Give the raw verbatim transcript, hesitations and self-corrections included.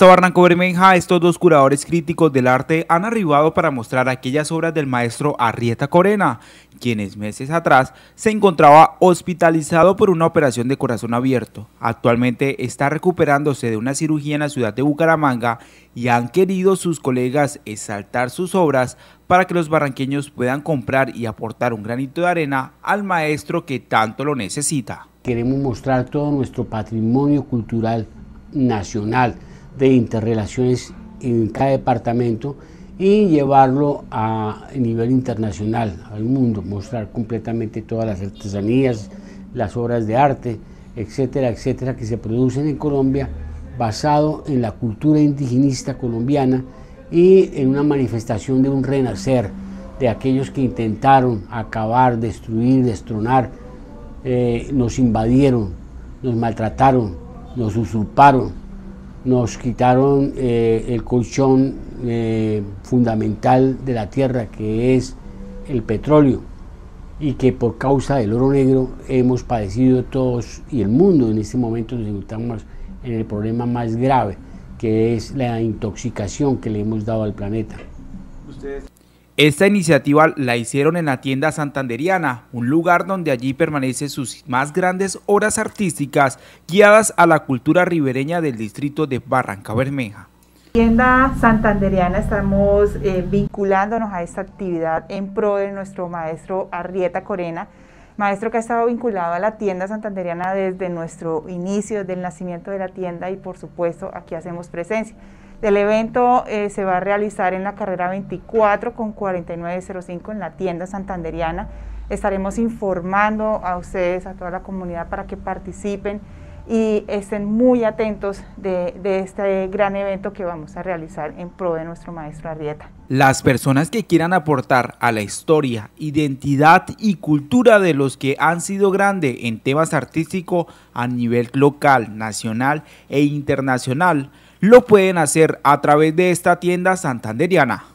Hasta Barranco Bermeja, estos dos curadores críticos del arte han arribado para mostrar aquellas obras del maestro Arrieta Corena, quienes meses atrás se encontraba hospitalizado por una operación de corazón abierto. Actualmente está recuperándose de una cirugía en la ciudad de Bucaramanga y han querido sus colegas exaltar sus obras para que los barranqueños puedan comprar y aportar un granito de arena al maestro que tanto lo necesita. Queremos mostrar todo nuestro patrimonio cultural nacional de interrelaciones en cada departamento y llevarlo a nivel internacional, al mundo, mostrar completamente todas las artesanías, las obras de arte, etcétera, etcétera, que se producen en Colombia, basado en la cultura indigenista colombiana y en una manifestación de un renacer de aquellos que intentaron acabar, destruir, destronar, eh, nos invadieron, nos maltrataron, nos usurparon, nos quitaron eh, el colchón eh, fundamental de la tierra, que es el petróleo, y que por causa del oro negro hemos padecido todos, y el mundo en este momento nos encontramos en el problema más grave, que es la intoxicación que le hemos dado al planeta. ¿Ustedes? Esta iniciativa la hicieron en la tienda santanderiana, un lugar donde allí permanecen sus más grandes obras artísticas guiadas a la cultura ribereña del distrito de Barranca Bermeja. Tienda santanderiana, estamos eh, vinculándonos a esta actividad en pro de nuestro maestro Arrieta Corena, maestro que ha estado vinculado a la tienda santanderiana desde nuestro inicio, desde el nacimiento de la tienda, y por supuesto aquí hacemos presencia. El evento eh, se va a realizar en la carrera veinticuatro con cuarenta y nueve cero cinco en la tienda santanderiana. Estaremos informando a ustedes, a toda la comunidad, para que participen y estén muy atentos de, de este gran evento que vamos a realizar en pro de nuestro maestro Arrieta. Las personas que quieran aportar a la historia, identidad y cultura de los que han sido grandes en temas artísticos a nivel local, nacional e internacional, lo pueden hacer a través de esta tienda santanderiana.